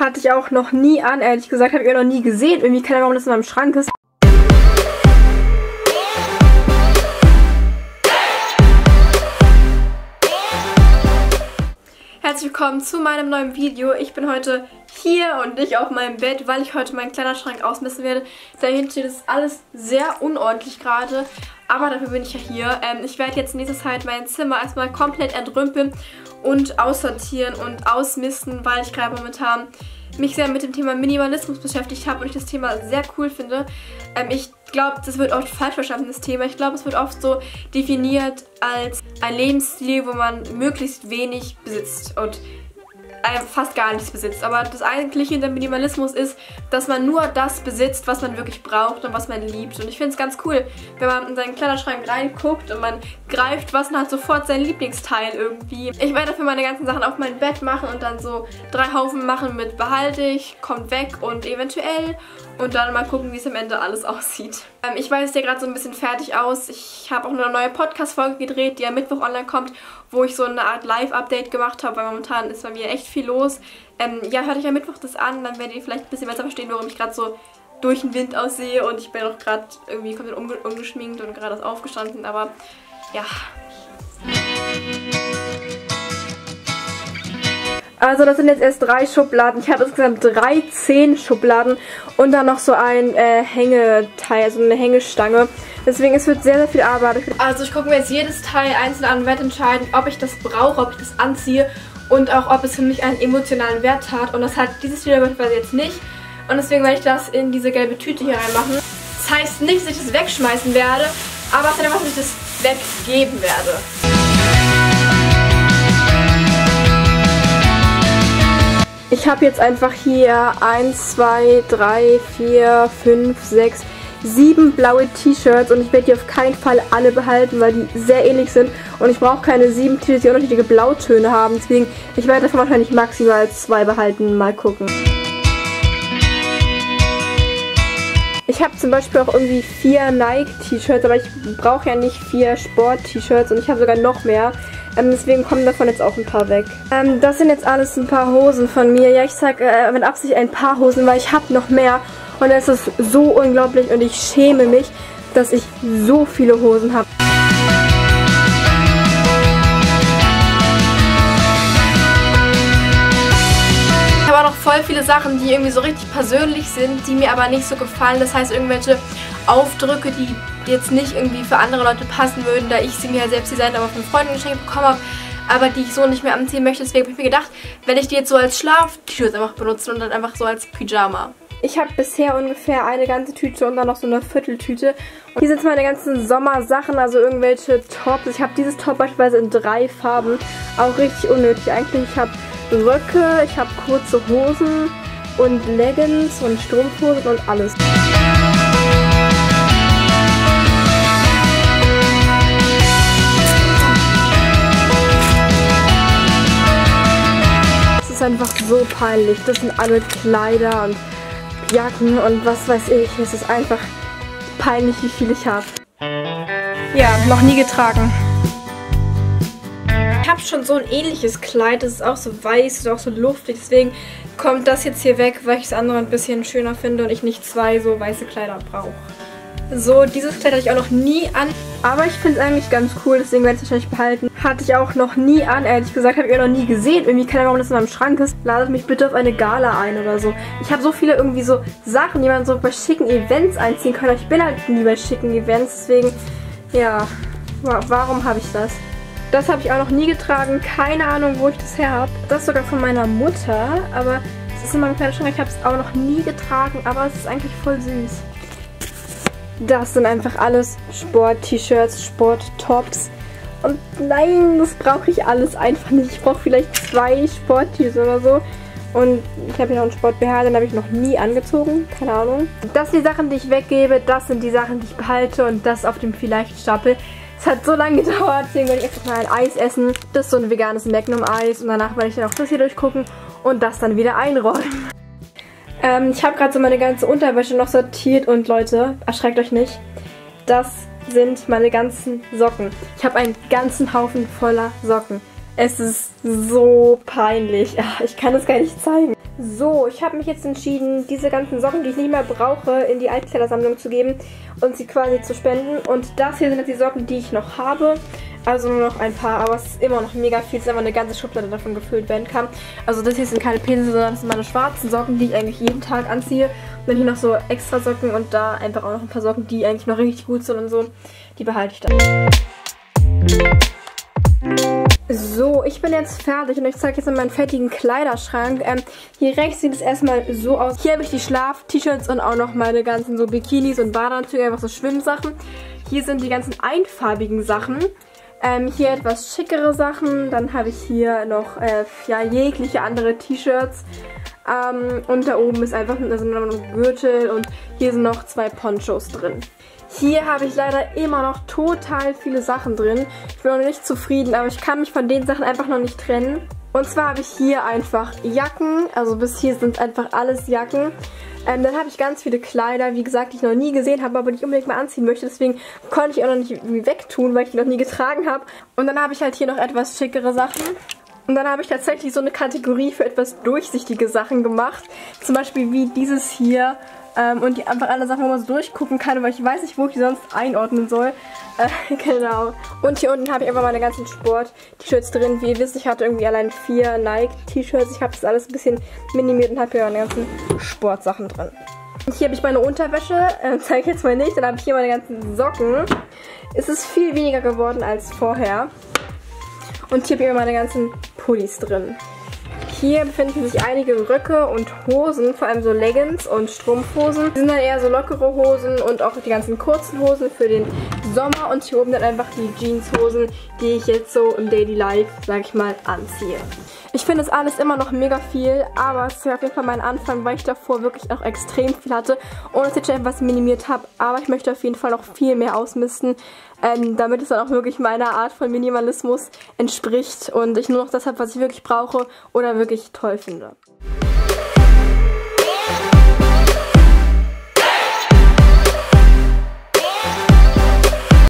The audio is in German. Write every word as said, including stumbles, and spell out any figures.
Hatte ich auch noch nie an, ehrlich gesagt. Habe ich auch noch nie gesehen. Irgendwie keine Ahnung, warum das in meinem Schrank ist. Herzlich willkommen zu meinem neuen Video. Ich bin heute hier und nicht auf meinem Bett, weil ich heute meinen Kleiderschrank ausmessen werde. Dahinter steht es alles sehr unordentlich gerade, aber dafür bin ich ja hier. Ähm, ich werde jetzt in nächster Zeit mein Zimmer erstmal komplett entrümpeln und aussortieren und ausmisten, weil ich gerade momentan mich sehr mit dem Thema Minimalismus beschäftigt habe und ich das Thema sehr cool finde. Ähm, ich glaube, das wird oft falsch verstanden, das Thema. Ich glaube, es wird oft so definiert als ein Lebensstil, wo man möglichst wenig besitzt und äh, fast gar nichts besitzt. Aber das Eigentliche in der Minimalismus ist, dass man nur das besitzt, was man wirklich braucht und was man liebt. Und ich finde es ganz cool, wenn man in seinen Kleiderschrank reinguckt und man greift was und hat sofort sein Lieblingsteil irgendwie. Ich werde dafür meine ganzen Sachen auf mein Bett machen und dann so drei Haufen machen mit behalte ich, kommt weg und eventuell und dann mal gucken, wie es am Ende alles aussieht. Ähm, ich weiß ja gerade so ein bisschen fertig aus. Ich habe auch eine neue Podcast-Folge gedreht, die am Mittwoch online kommt, wo ich so eine Art Live-Update gemacht habe, weil momentan ist bei mir echt viel los. Ähm, ja, hört euch am Mittwoch das an, dann werdet ihr vielleicht ein bisschen besser verstehen, warum ich gerade so durch den Wind aussehe und ich bin auch gerade irgendwie komplett unge ungeschminkt und gerade erst aufgestanden, aber ja. Also das sind jetzt erst drei Schubladen. Ich habe insgesamt dreizehn Schubladen und dann noch so ein äh, Hängeteil, also eine Hängestange. Deswegen es wird sehr, sehr viel Arbeit. Also ich gucke mir jetzt jedes Teil einzeln an und werde entscheiden, ob ich das brauche, ob ich das anziehe und auch ob es für mich einen emotionalen Wert hat. Und das hat dieses Video beispielsweise jetzt nicht. Und deswegen werde ich das in diese gelbe Tüte hier reinmachen. Das heißt nicht, dass ich das wegschmeißen werde, aber es ist einfach, dass ich das weggeben werde. Ich habe jetzt einfach hier eins, zwei, drei, vier, fünf, sechs, sieben blaue T-Shirts und ich werde die auf keinen Fall alle behalten, weil die sehr ähnlich sind und ich brauche keine sieben T-Shirts, die unterschiedliche Blautöne haben. Deswegen, ich werde davon wahrscheinlich maximal zwei behalten. Mal gucken. Ich habe zum Beispiel auch irgendwie vier Nike-T-Shirts, aber ich brauche ja nicht vier Sport-T-Shirts und ich habe sogar noch mehr. Ähm, deswegen kommen davon jetzt auch ein paar weg. Ähm, das sind jetzt alles ein paar Hosen von mir. Ja, ich sage äh, mit Absicht ein paar Hosen, weil ich habe noch mehr. Und es ist so unglaublich und ich schäme mich, dass ich so viele Hosen habe. Ich habe auch noch voll viele Sachen, die irgendwie so richtig persönlich sind, die mir aber nicht so gefallen. Das heißt, irgendwelche Aufdrücke, die jetzt nicht irgendwie für andere Leute passen würden, da ich sie mir halt selbst designt, aber von Freunden geschenkt bekommen habe, aber die ich so nicht mehr anziehen möchte. Deswegen habe ich mir gedacht, wenn ich die jetzt so als Schlaf-T-Shirts einfach benutze und dann einfach so als Pyjama. Ich habe bisher ungefähr eine ganze Tüte und dann noch so eine Vierteltüte. Und hier sind meine ganzen Sommersachen, also irgendwelche Tops. Ich habe dieses Top beispielsweise in drei Farben. Auch richtig unnötig eigentlich. Ich habe Röcke, ich habe kurze Hosen und Leggings und Strumpfhosen und alles. Es ist einfach so peinlich. Das sind alle Kleider und Jacken und was weiß ich. Es ist einfach peinlich, wie viel ich habe. Ja, noch nie getragen. Ich habe schon so ein ähnliches Kleid. Das ist auch so weiß und auch so luftig. Deswegen kommt das jetzt hier weg, weil ich das andere ein bisschen schöner finde und ich nicht zwei so weiße Kleider brauche. So, dieses Kleid hatte ich auch noch nie an, aber ich finde es eigentlich ganz cool, deswegen werde ich es wahrscheinlich behalten. Hatte ich auch noch nie an, ehrlich gesagt, habe ich auch noch nie gesehen. Irgendwie keine Ahnung, warum das in meinem Schrank ist. Ladet mich bitte auf eine Gala ein oder so. Ich habe so viele irgendwie so Sachen, die man so bei schicken Events einziehen kann. Ich bin halt nie bei schicken Events, deswegen, ja, warum habe ich das? Das habe ich auch noch nie getragen, keine Ahnung, wo ich das her habe. Das ist sogar von meiner Mutter, aber es ist in meinem Kleiderschrank, ich habe es auch noch nie getragen, aber es ist eigentlich voll süß. Das sind einfach alles Sport-T-Shirts, Sport-Tops. Und nein, das brauche ich alles einfach nicht. Ich brauche vielleicht zwei Sport-T-Shirts oder so. Und ich habe hier noch einen Sport-B H, den habe ich noch nie angezogen. Keine Ahnung. Das sind die Sachen, die ich weggebe. Das sind die Sachen, die ich behalte. Und das auf dem Vielleicht-Stapel. Es hat so lange gedauert, deswegen werde ich jetzt mal ein Eis essen. Das ist so ein veganes Magnum-Eis. Und danach werde ich dann auch das hier durchgucken und das dann wieder einräumen. Ähm, ich habe gerade so meine ganze Unterwäsche noch sortiert und Leute, erschreckt euch nicht, das sind meine ganzen Socken. Ich habe einen ganzen Haufen voller Socken. Es ist so peinlich. Ach, ich kann es gar nicht zeigen. So, ich habe mich jetzt entschieden, diese ganzen Socken, die ich nicht mehr brauche, in die Altkleidersammlung zu geben und sie quasi zu spenden. Und das hier sind jetzt die Socken, die ich noch habe. Also nur noch ein paar, aber es ist immer noch mega viel. Es ist einfach eine ganze Schublade davon gefüllt werden kann. Also das hier sind keine Pinsel, sondern das sind meine schwarzen Socken, die ich eigentlich jeden Tag anziehe. Und dann hier noch so extra Socken und da einfach auch noch ein paar Socken, die eigentlich noch richtig gut sind und so. Die behalte ich dann. So, ich bin jetzt fertig und ich zeige jetzt in meinen fettigen Kleiderschrank. Ähm, hier rechts sieht es erstmal so aus. Hier habe ich die Schlaf-T-Shirts und auch noch meine ganzen so Bikinis und Badeanzüge, einfach so Schwimmsachen. Hier sind die ganzen einfarbigen Sachen. Ähm, hier etwas schickere Sachen. Dann habe ich hier noch äh, ja, jegliche andere T-Shirts. Ähm, und da oben ist einfach also noch ein Gürtel und hier sind noch zwei Ponchos drin. Hier habe ich leider immer noch total viele Sachen drin. Ich bin noch nicht zufrieden, aber ich kann mich von den Sachen einfach noch nicht trennen. Und zwar habe ich hier einfach Jacken, also bis hier sind einfach alles Jacken. Ähm, dann habe ich ganz viele Kleider, wie gesagt, die ich noch nie gesehen habe, aber die ich unbedingt mal anziehen möchte. Deswegen konnte ich auch noch nicht irgendwie wegtun, weil ich die noch nie getragen habe. Und dann habe ich halt hier noch etwas schickere Sachen. Und dann habe ich tatsächlich so eine Kategorie für etwas durchsichtige Sachen gemacht. Zum Beispiel wie dieses hier. Ähm, und die einfach alle Sachen, wo man so durchgucken kann, weil ich weiß nicht, wo ich die sonst einordnen soll. Äh, genau. Und hier unten habe ich einfach meine ganzen Sport-T-Shirts drin. Wie ihr wisst, ich hatte irgendwie allein vier Nike-T-Shirts. Ich habe das alles ein bisschen minimiert und habe hier meine ganzen Sportsachen drin. Und hier habe ich meine Unterwäsche. Äh, zeige ich jetzt mal nicht. Dann habe ich hier meine ganzen Socken. Es ist viel weniger geworden als vorher. Und hier habe ich meine ganzen Pullis drin. Hier befinden sich einige Röcke und Hosen, vor allem so Leggings und Strumpfhosen. Die sind dann eher so lockere Hosen und auch die ganzen kurzen Hosen für den Sommer. Und hier oben dann einfach die Jeanshosen, die ich jetzt so im Daily Life, sag ich mal, anziehe. Ich finde es alles immer noch mega viel, aber es ist ja auf jeden Fall mein Anfang, weil ich davor wirklich auch extrem viel hatte und es jetzt schon etwas minimiert habe. Aber ich möchte auf jeden Fall noch viel mehr ausmisten, ähm, damit es dann auch wirklich meiner Art von Minimalismus entspricht und ich nur noch das habe, was ich wirklich brauche oder wirklich toll finde.